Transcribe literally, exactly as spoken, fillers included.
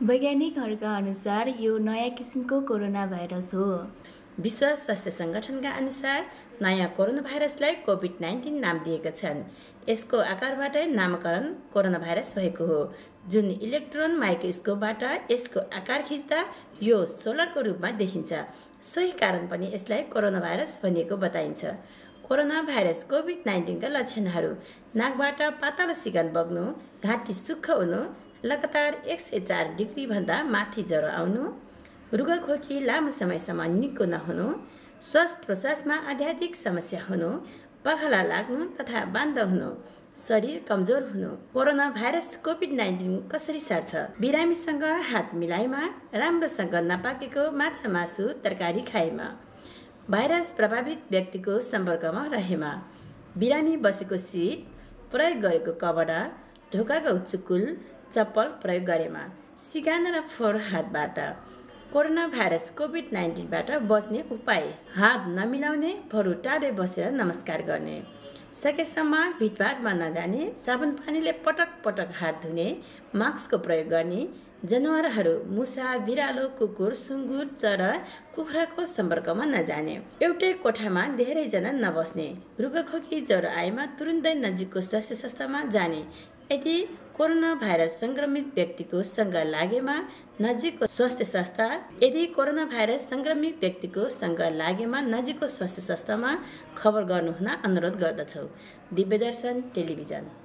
वैज्ञानिकहरूका अनुसार यो नयाँ किसिमको कोरोना भाइरस हो। विश्व स्वास्थ्य सङ्गठनका अनुसार नयाँ कोरोना भाइरसलाई कोभिड नाइन्टिन नाम दिएका छन्। यसको आकारबाटै नामकरण कोरोना भाइरस भएको हो। जुन इलेक्ट्रोन माइक्रोस्कोपबाट यसको आकार खिच्दा यो सोलरको रूपमा देखिन्छ। सोही कारण पनि यसलाई कोरोना भाइरस भनिएको बताइन्छ। कोरोना भाइरस कोभिड नाइन्टिनका लक्षणहरू: नाकबाट पातलो सिगान बग्नु, घाँटी सुक्खा हुनु, लगातार एक सय चार डिग्री भन्दा माथि ज्वरो आउनु, रुगाखोकी लामो समयसम्म निको नहुनु, श्वास प्रश्वासमा अत्याधिक समस्या हुनु, पखाला लाग्नु तथा बान्द हुनु, शरीर कमजोर हुनु। कोरोना भाइरस कोभिड नाइन्टिन कसरी सर्छ? बिरामीसँग हात मिलाइमा, राम्रोसँग नपाकेको माछा मासु तरकारी खाएमा, भाइरस प्रभावित व्यक्तिको सम्पर्कमा रहेमा, बिरामी बसेको सिट, प्रयोग गरेको कपडा, ढोकाको चुकुल, चप्पल प्रयोग गरेमा, सिगान र फोहोर हातबाट। कोरोना भाइरस कोभिड नाइन्टिनबाट बच्ने उपाय: हात नमिलाउने, बरु टाढै बसेर नमस्कार गर्ने, सकेसम्म भिडभाडमा नजाने, साबुन पानीले पटक पटक हात धुने, मास्कको प्रयोग गर्ने, जनावरहरू मुसा, बिरालो, कुकुर, सुँगुर, चरा, कुखुराको सम्पर्कमा नजाने, एउटै कोठामा धेरैजना नबस्ने, रुगाखोकी ज्वरो आएमा तुरुन्तै नजिकको स्वास्थ्य संस्थामा जाने, यदि कोरोना भाइरस सङ्क्रमित व्यक्तिको सँग लागेमा नजिकको स्वास्थ्य संस्था यदि कोरोना भाइरस सङ्क्रमित व्यक्तिको सँग लागेमा नजिकको स्वास्थ्य संस्थामा खबर गर्नुहुन अनुरोध गर्दछौँ। दिव्यदर्शन टेलिभिजन।